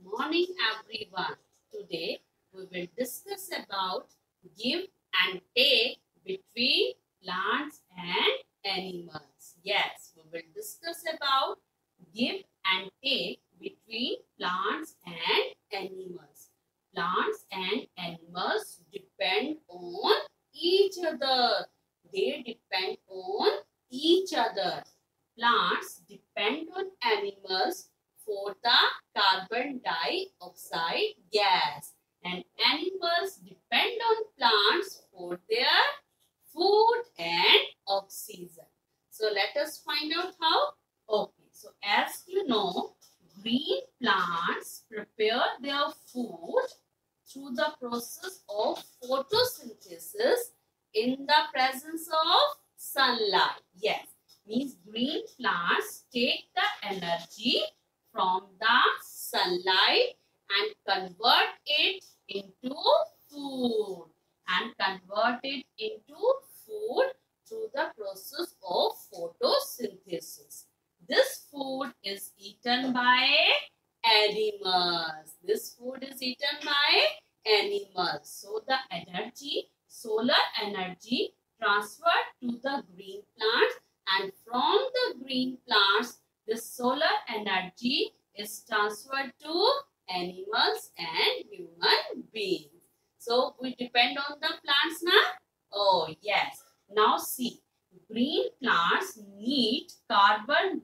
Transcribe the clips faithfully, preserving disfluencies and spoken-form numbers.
morning everyone. Today we will discuss about give and take between plants and animals. Yes, we will discuss about give and take between plants and animals. Plants and animals depend on each other. They depend on each other. Plants depend on animals for the carbon dioxide gas, and animals depend on plants for their food and oxygen. So let us find out how. Okay, so as you know, green plants prepare their food through the process of photosynthesis in the presence of sunlight. Yes, means green plants take the energy from the sunlight and convert it into food and convert it into food through the process of photosynthesis. This food is eaten by animals. This food is eaten by animals. So the energy, solar energy transferred to the green plants, and from the green plants the solar energy is transferred to animals and human beings. So we depend on the plants now. Oh yes. Now see, green plants need carbon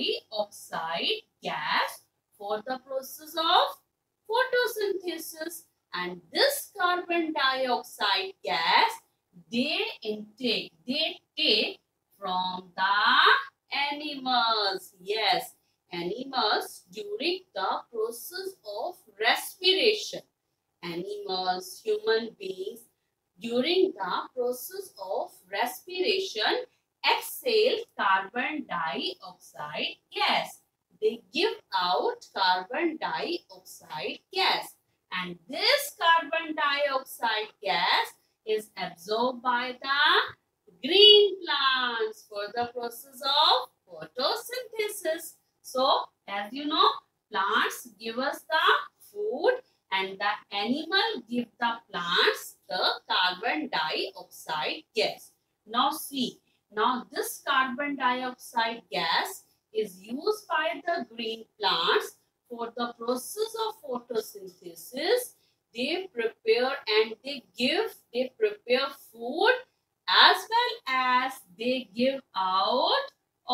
dioxide gas for the process of photosynthesis, and this carbon dioxide gas they intake, they take from the animals. Yes, animals during the process of respiration. Animals, human beings during the process of respiration exhale carbon dioxide gas. They give out carbon dioxide gas, and this carbon dioxide gas is absorbed by the green plants for the process of photosynthesis. So, as you know, plants give us the food and the animal give the plants the carbon dioxide gas. Now see, now this carbon dioxide gas is used by the green plants for the process of photosynthesis. They prepare and they give, they prepare food as well as they give out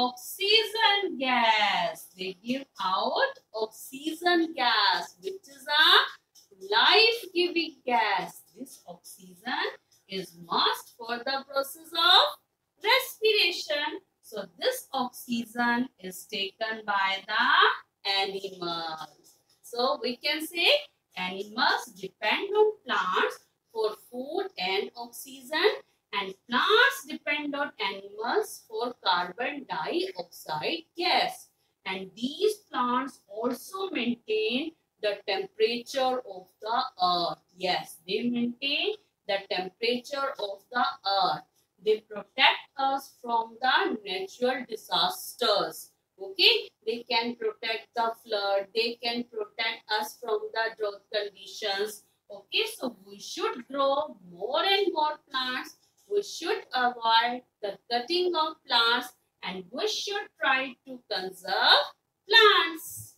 oxygen gas. They give out oxygen gas, which is a life-giving gas. This oxygen is must for the process of respiration. So this oxygen is taken by the animals. So we can say animals depend on plants for food and oxygen, and plants depend on animals for carbon dioxide gas. And these plants also maintain the temperature of the earth. Yes, they maintain the temperature of the earth. They protect us from the natural disasters. Okay, they can protect the flood. They can protect us from the drought conditions. Okay, so we should grow more and more plants. We should avoid the cutting of plants, and we should try to conserve plants.